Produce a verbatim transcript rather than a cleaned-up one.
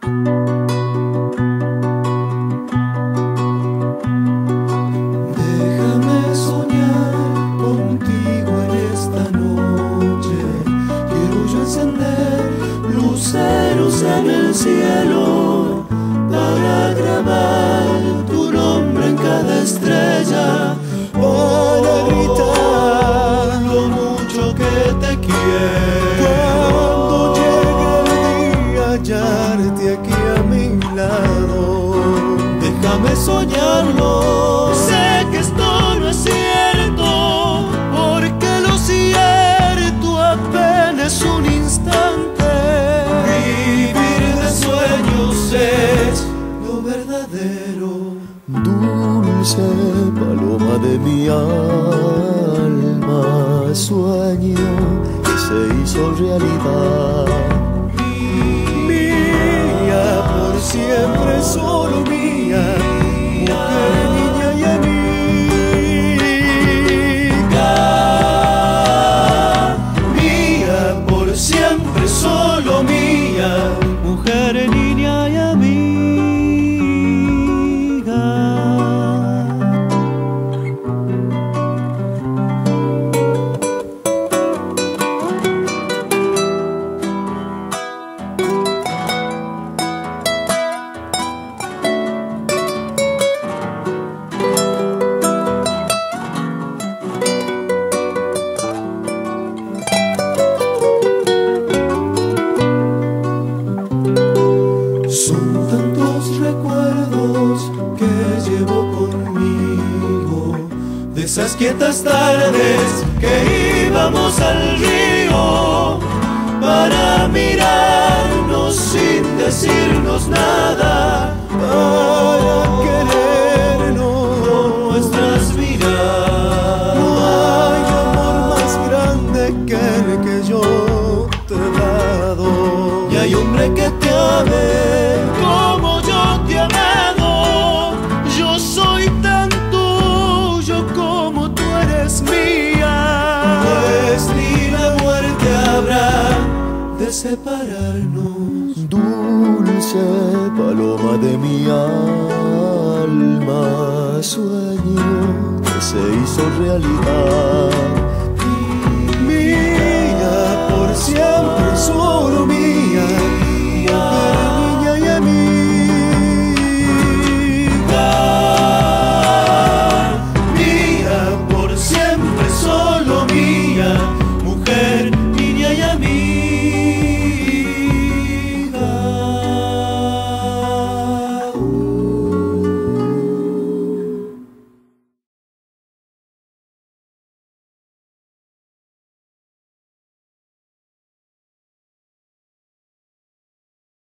Déjame soñar contigo en esta noche. Quiero yo encender luceros en el cielo para grabar tu nombre en cada estrella, para gritar lo mucho que te quiero. Cuando llegue el día, hallarte aquí a mi lado. Déjame soñarlo, sé que esto no es cierto, porque lo cierto apenas es un instante. Vivir de sueños es lo verdadero. Dulce paloma de mi alma, sueño que se hizo realidad. Mía por siempre, solo mía, mujer, niña y amiga. Mía por siempre, solo mía, mujer, niña y amiga. Son tantos recuerdos que llevo conmigo, de esas quietas tardes que íbamos al río para mirarnos sin decirnos nada, para querernos con nuestras vidas. No hay amor más grande que el que yo te he dado, y hay hombre que te ame como yo te he amado. Yo soy tan tuyo como tú eres mía, pues ni la muerte habrá de separarnos. Dulce paloma de mi alma, sueño que se hizo realidad. Mía por siempre, solo